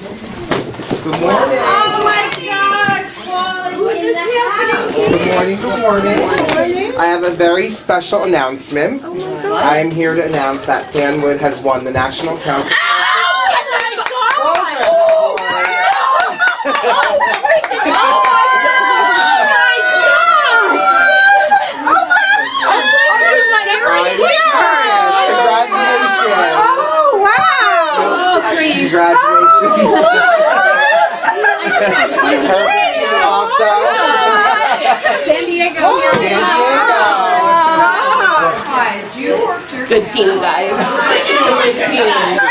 Good morning. Oh my God, What's happening? Good morning, good morning. Good morning. I have a very special announcement. Oh my God. I am here to announce that Fanwood has won the National Council. Oh my God! Congratulations! Oh wow! Congratulations! Awesome! San Diego. San Diego! Guys, you worked your Good team, guys. Good team.